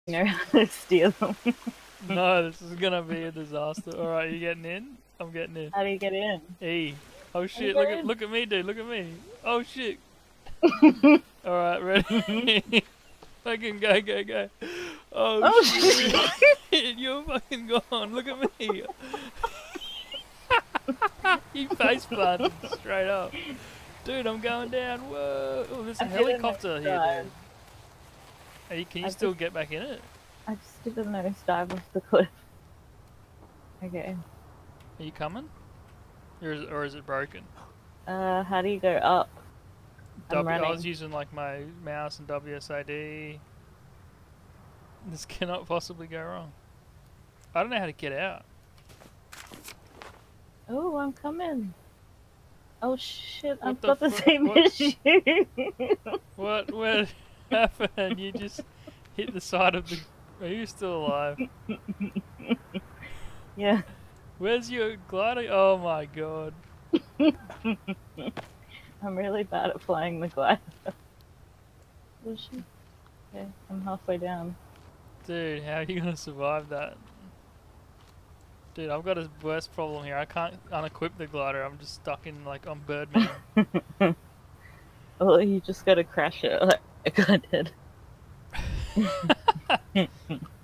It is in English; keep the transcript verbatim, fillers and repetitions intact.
know how to steer them. No, this is gonna be a disaster. Alright, you getting in? I'm getting in. How do you get in? E. Oh How do you shit, get look at in? look at me, dude, look at me. Oh shit. Alright, ready? Fucking go, go, go. Oh, Oh shit. You're fucking gone. Look at me. You face planted straight up. Dude, I'm going down. Whoa. Oh, there's a I did a helicopter nose here, dive. dude. Are you, can you I still just- get back in it? I just did a nose dive off the cliff. Okay. Are you coming? Or is, or is it broken? Uh, how do you go up? I'm W, I running. was using like my mouse and W S A D. This cannot possibly go wrong. I don't know how to get out. Oh, I'm coming. Oh shit, What I've the got the fu- same what? issue. What? What happened? You just hit the side of the... Are you still alive? Yeah. Where's your glider? Oh my god. I'm really bad at flying the glider. Oh shit. Okay, I'm halfway down. Dude, how are you gonna survive that? Dude, I've got a worse problem here. I can't unequip the glider. I'm just stuck in like on Birdman. Oh, you just gotta crash it like I did.